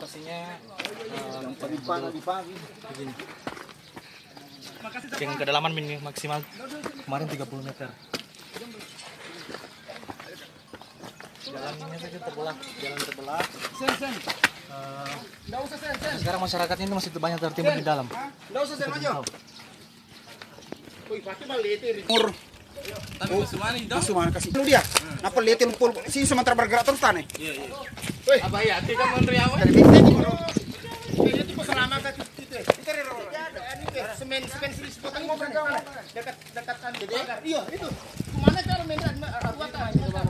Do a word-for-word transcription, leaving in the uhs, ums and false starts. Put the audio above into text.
lokasinya pagi-pagi begini. Dengan kedalaman minimal maksimal kemarin tiga puluh meter. Jalannya saja terbelah, jalan terbelah. Uh, sekarang masyarakat ini masih banyak tertimbun di dalam. Nggak usah saya maju. Wih, pasti balik timur. Tapi Sumani dong. Sumani kasih. Lu dia. Napa liatin pul si sementara bergerak terus tane. Iya, iya. Wih, apa ya? Kita menteri apa? Dari timur. Ini tuh selama ke itu. Kita semen semen sini sepotong mau dekat dekat kan. Iya, itu. Kemana cara main buat